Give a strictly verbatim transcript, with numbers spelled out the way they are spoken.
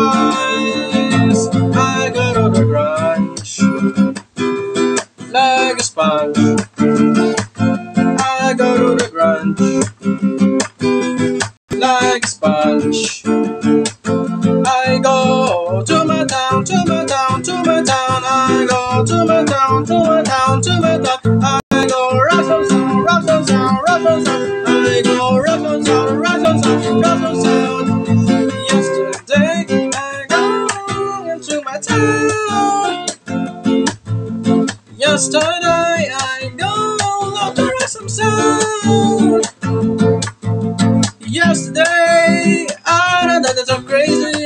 eyes. I got all the grunge like a sponge. I got all the grunge like a sponge. I go to my town, to my town, to my town. I go to my town, to my town, to my town. I go rock some sound, rock some sound, rock some sound. I go rock some sound, rock some sound, rock some sound. Yesterday I go into my town. Yesterday I go out to rock some sound. Yesterday I know that it's so crazy.